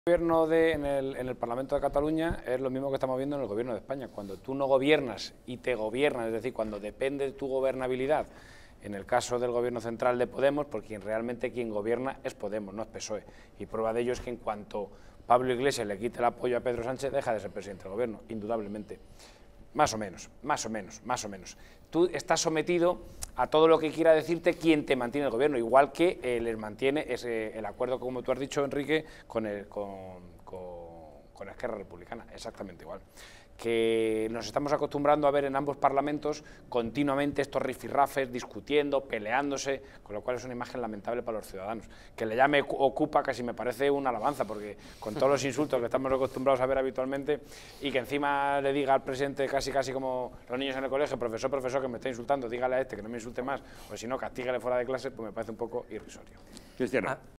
En el Parlamento de Cataluña es lo mismo que estamos viendo en el Gobierno de España. Cuando tú no gobiernas y te gobiernas, es decir, cuando depende de tu gobernabilidad, en el caso del Gobierno central de Podemos, porque realmente quien gobierna es Podemos, no es PSOE. Y prueba de ello es que en cuanto Pablo Iglesias le quite el apoyo a Pedro Sánchez, deja de ser presidente del Gobierno, indudablemente. Más o menos. Tú estás sometido a todo lo que quiera decirte quien te mantiene el gobierno, igual que les mantiene el acuerdo, como tú has dicho, Enrique, con Esquerra Republicana, exactamente igual. Que nos estamos acostumbrando a ver en ambos parlamentos continuamente estos rifirrafes discutiendo, peleándose, con lo cual es una imagen lamentable para los ciudadanos. Que le llame Ocupa casi me parece una alabanza, porque con todos los insultos que estamos acostumbrados a ver habitualmente, y que encima le diga al presidente casi como los niños en el colegio, profesor, que me está insultando, dígale a este que no me insulte más, o si no, castígale fuera de clase, pues me parece un poco irrisorio. Cristiano.